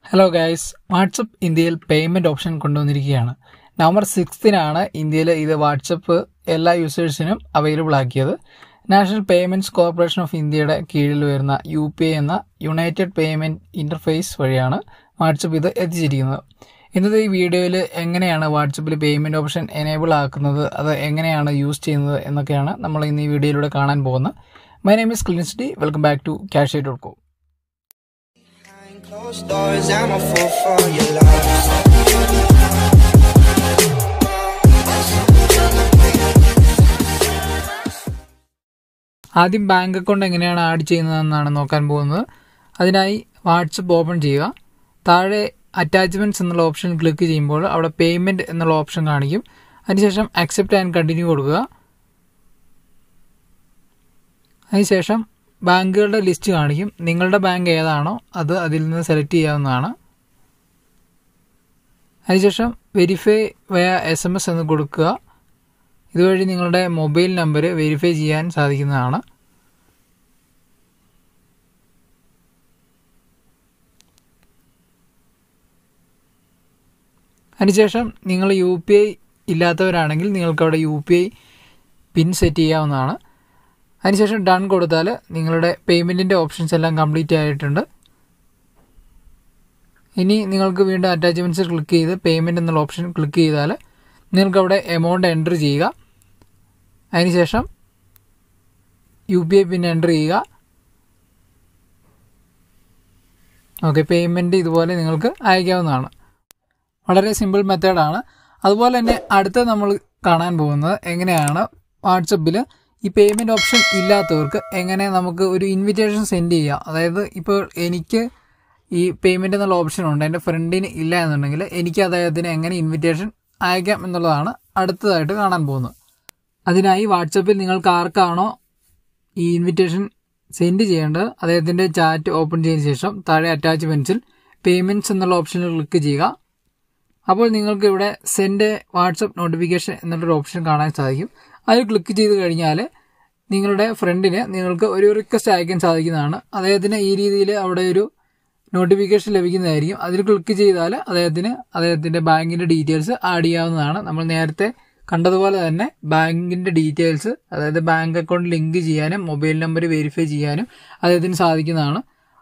Hello guys, WhatsApp ഇന്ത്യയിൽ payment option കൊണ്ടുവന്നിരിക്കുകയാണ്. November 6 ഇന്ത്യയിൽ ഇത് വാട്സപ്പ് എല്ലാ യൂസേഴ്സിനും അവൈലബിൾ ആക്കിയത്. നാഷണൽ പേയ്മെൻറ്റ്സ് കോർപ്പറേഷൻ ഓഫ് ഇന്ത്യയുടെ കീഴിൽ വരുന്ന UPI എന്ന യുണൈറ്റഡ് പേയ്മെൻറ്റ് ഇൻ്റർഫേസ് വഴിയാണ് വാട്സപ്പ് ഇത് എത്തിച്ചിരിക്കുന്നത്. ഇന്നത്തെ ഈ വീഡിയോയിൽ എങ്ങനെയാണ് വാട്സപ്പിൽ പേയ്മെൻറ്റ് ഓപ്ഷൻ എനേബിൾ ആക്കുന്നത്, അത് എങ്ങനെയാണ് യൂസ് ചെയ്യുന്നത് എന്നൊക്കെയാണ് നമ്മൾ ഇന്ന് ഈ വീഡിയോയിലൂടെ കാണാൻ പോകുന്നത്. My name is Clins D. Welcome back to Cashie.com. Closed doors, I'm a fool for your love. ആദ്യം ബാങ്ക് അക്കൗണ്ട് എങ്ങനെയാണ് ആഡ് ചെയ്യുന്നതെന്നാണ് നോക്കാൻ പോകുന്നത്. അതിനായി വാട്സപ്പ് ഓപ്പൺ ചെയ്യുക. താഴെ അറ്റാച്ച്മെൻറ്റ്സ് എന്നുള്ള ഓപ്ഷൻ ക്ലിക്ക് ചെയ്യുമ്പോൾ അവിടെ പേയ്മെൻറ്റ് എന്നുള്ള ഓപ്ഷൻ കാണിക്കും. അതിനുശേഷം അക്സെപ്റ്റ് ആൻഡ് കണ്ടിന്യൂ കൊടുക്കുക. അതിനുശേഷം ബാങ്കുകളുടെ ലിസ്റ്റ് കാണിക്കും. നിങ്ങളുടെ ബാങ്ക് ഏതാണോ അത് അതിൽ നിന്ന് സെലക്ട് ചെയ്യാവുന്നതാണ്. അതിനുശേഷം വെരിഫൈ വയ SMS എന്ന് കൊടുക്കുക. ഇതുവഴി നിങ്ങളുടെ മൊബൈൽ നമ്പർ വെരിഫൈ ചെയ്യാൻ സാധിക്കുന്നതാണ്. അതിനുശേഷം നിങ്ങൾ UPI ഇല്ലാത്തവരാണെങ്കിൽ നിങ്ങൾക്ക് അവിടെ UPI പിൻ സെറ്റ് ചെയ്യാവുന്നതാണ്. അതിനുശേഷം ഡൺ കൊടുത്താൽ നിങ്ങളുടെ പേയ്മെൻറ്റിൻ്റെ ഓപ്ഷൻസ് എല്ലാം കംപ്ലീറ്റ് ആയിട്ടുണ്ട്. ഇനി നിങ്ങൾക്ക് വീണ്ടും അറ്റാച്ച്മെൻറ്റ്സ് ക്ലിക്ക് ചെയ്ത് പേയ്മെൻറ്റ് എന്നുള്ള ഓപ്ഷൻ ക്ലിക്ക് ചെയ്താൽ നിങ്ങൾക്കവിടെ എമൗണ്ട് എൻ്റർ ചെയ്യുക. അതിനുശേഷം UPI പിൻ എൻ്റർ ചെയ്യുക. ഓക്കെ, പേയ്മെൻറ്റ് ഇതുപോലെ നിങ്ങൾക്ക് അയക്കാവുന്നതാണ്. വളരെ സിമ്പിൾ മെത്തേഡാണ്. അതുപോലെ തന്നെ അടുത്ത നമ്മൾ കാണാൻ പോകുന്നത് എങ്ങനെയാണ് വാട്സപ്പിൽ ഈ പേയ്മെൻറ്റ് ഓപ്ഷൻ ഇല്ലാത്തവർക്ക് എങ്ങനെ നമുക്ക് ഒരു ഇൻവിറ്റേഷൻ സെൻഡ് ചെയ്യാം. അതായത് ഇപ്പോൾ എനിക്ക് ഈ പേയ്മെൻറ്റ് എന്നുള്ള ഓപ്ഷൻ ഉണ്ട്, എൻ്റെ ഫ്രണ്ടിന് ഇല്ല എന്നുണ്ടെങ്കിൽ എനിക്ക് അദ്ദേഹത്തിന് എങ്ങനെ ഇൻവിറ്റേഷൻ അയക്കാം എന്നുള്ളതാണ് അടുത്തതായിട്ട് കാണാൻ പോകുന്നത്. അതിനായി വാട്സപ്പിൽ നിങ്ങൾക്ക് ആർക്കാണോ ഈ ഇൻവിറ്റേഷൻ സെൻഡ് ചെയ്യേണ്ടത് അദ്ദേഹത്തിൻ്റെ ചാറ്റ് ഓപ്പൺ ചെയ്തതിന് ശേഷം താഴെ അറ്റാച്ച്മെൻറ്റ്സിൽ പേയ്മെൻറ്റ്സ് എന്നുള്ള ഓപ്ഷനിൽ ക്ലിക്ക് ചെയ്യുക. അപ്പോൾ നിങ്ങൾക്ക് ഇവിടെ സെൻഡ് വാട്സപ്പ് നോട്ടിഫിക്കേഷൻ എന്നുള്ളൊരു ഓപ്ഷൻ കാണാൻ സാധിക്കും. അതിൽ ക്ലിക്ക് ചെയ്ത് കഴിഞ്ഞാൽ നിങ്ങളുടെ ഫ്രണ്ടിന് നിങ്ങൾക്ക് ഒരു റിക്വസ്റ്റ് അയക്കാൻ സാധിക്കുന്നതാണ്. അദ്ദേഹത്തിന് ഈ രീതിയിൽ അവിടെ ഒരു നോട്ടിഫിക്കേഷൻ ലഭിക്കുന്നതായിരിക്കും. അതിൽ ക്ലിക്ക് ചെയ്താൽ അദ്ദേഹത്തിൻ്റെ ബാങ്കിൻ്റെ ഡീറ്റെയിൽസ് ആഡ് ചെയ്യാവുന്നതാണ്. നമ്മൾ നേരത്തെ കണ്ടതുപോലെ തന്നെ ബാങ്കിൻ്റെ ഡീറ്റെയിൽസ്, അതായത് ബാങ്ക് അക്കൗണ്ട് ലിങ്ക് ചെയ്യാനും മൊബൈൽ നമ്പർ വെരിഫൈ ചെയ്യാനും അദ്ദേഹത്തിന് സാധിക്കുന്നതാണ്.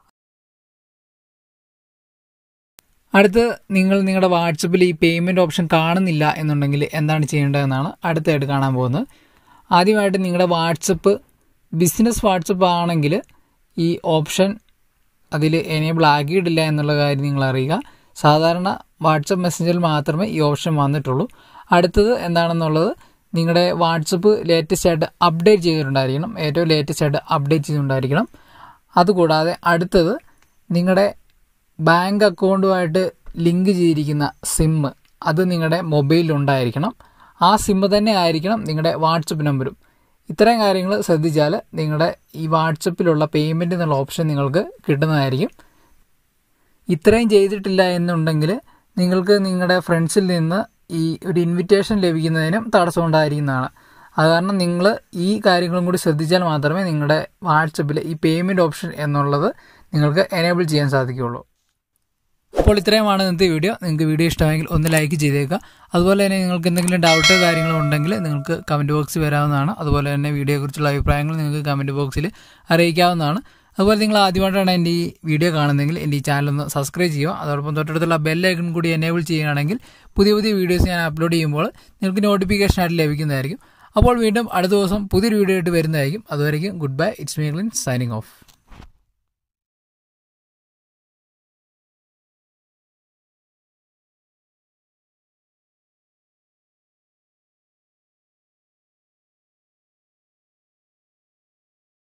അടുത്ത് നിങ്ങളുടെ വാട്സപ്പിൽ ഈ പേയ്മെൻറ്റ് ഓപ്ഷൻ കാണുന്നില്ല എന്നുണ്ടെങ്കിൽ എന്താണ് ചെയ്യേണ്ടതെന്നാണ് അടുത്തായിട്ട് കാണാൻ പോകുന്നത്. ആദ്യമായിട്ട് നിങ്ങളുടെ വാട്സപ്പ് ബിസിനസ് വാട്സപ്പ് ആണെങ്കിൽ ഈ ഓപ്ഷൻ അതിൽ എനേബിൾ ആക്കിയിട്ടില്ല എന്നുള്ള കാര്യം നിങ്ങൾ അറിയുക. സാധാരണ വാട്സപ്പ് മെസ്സഞ്ചറിൽ മാത്രമേ ഈ ഓപ്ഷൻ വന്നിട്ടുള്ളൂ. അടുത്തത് എന്താണെന്നുള്ളത്, നിങ്ങളുടെ വാട്സപ്പ് ലേറ്റസ്റ്റ് ആയിട്ട് അപ്ഡേറ്റ് ചെയ്തിട്ടുണ്ടായിരിക്കണം. ഏറ്റവും ലേറ്റസ്റ്റ് ആയിട്ട് അപ്ഡേറ്റ് ചെയ്തിട്ടുണ്ടായിരിക്കണം. അതുകൂടാതെ അടുത്തത് നിങ്ങളുടെ ബാങ്ക് അക്കൗണ്ടുമായിട്ട് ലിങ്ക് ചെയ്തിരിക്കുന്ന സിം അത് നിങ്ങളുടെ മൊബൈലിലുണ്ടായിരിക്കണം. ആ സിം തന്നെ ആയിരിക്കണം നിങ്ങളുടെ വാട്സപ്പ് നമ്പരും. ഇത്രയും കാര്യങ്ങൾ ശ്രദ്ധിച്ചാൽ നിങ്ങളുടെ ഈ വാട്സപ്പിലുള്ള പേയ്മെൻറ്റ് എന്നുള്ള ഓപ്ഷൻ നിങ്ങൾക്ക് കിട്ടുന്നതായിരിക്കും. ഇത്രയും ചെയ്തിട്ടില്ല എന്നുണ്ടെങ്കിൽ നിങ്ങൾക്ക് നിങ്ങളുടെ ഫ്രണ്ട്സിൽ നിന്ന് ഈ ഒരു ഇൻവിറ്റേഷൻ ലഭിക്കുന്നതിനും തടസ്സമുണ്ടായിരിക്കുന്നതാണ്. അത് കാരണം നിങ്ങൾ ഈ കാര്യങ്ങളും കൂടി ശ്രദ്ധിച്ചാൽ മാത്രമേ നിങ്ങളുടെ വാട്സപ്പിൽ ഈ പേയ്മെൻറ്റ് ഓപ്ഷൻ എന്നുള്ളത് നിങ്ങൾക്ക് എനേബിൾ ചെയ്യാൻ സാധിക്കുകയുള്ളൂ. അപ്പോൾ ഇത്രയുമാണ് ഇന്നത്തെ വീഡിയോ. നിങ്ങൾക്ക് വീഡിയോ ഇഷ്ടമായെങ്കിൽ ഒന്ന് ലൈക്ക് ചെയ്തേക്കുക. അതുപോലെ തന്നെ നിങ്ങൾക്ക് എന്തെങ്കിലും ഡൗട്ടോ കാര്യങ്ങളോ ഉണ്ടെങ്കിൽ നിങ്ങൾക്ക് കമൻറ്റ് ബോക്സിൽ വരാവുന്നതാണ്. അതുപോലെ തന്നെ വീഡിയോയെക്കുറിച്ചുള്ള അഭിപ്രായങ്ങൾ നിങ്ങൾക്ക് കമൻറ്റ് ബോക്സിൽ അറിയിക്കാവുന്നതാണ്. അതുപോലെ നിങ്ങൾ ആദ്യമായിട്ടാണ് എൻ്റെ ഈ വീഡിയോ കാണുന്നതെങ്കിൽ എൻ്റെ ഈ ചാനൽ ഒന്ന് സബ്സ്ക്രൈബ് ചെയ്യുക. അതോടൊപ്പം തൊട്ടടുത്തുള്ള ബെല്ലൈക്കൺ കൂടി എനേബിൾ ചെയ്യുകയാണെങ്കിൽ പുതിയ പുതിയ വീഡിയോസ് ഞാൻ അപ്ലോഡ് ചെയ്യുമ്പോൾ നിങ്ങൾക്ക് നോട്ടിഫിക്കേഷൻ ആയിട്ട് ലഭിക്കുന്നതായിരിക്കും. അപ്പോൾ വീണ്ടും അടുത്ത ദിവസം പുതിയൊരു വീഡിയോ ആയിട്ട് വരുന്നതായിരിക്കും. അതുവരെയും good bye. It's me Clin signing of.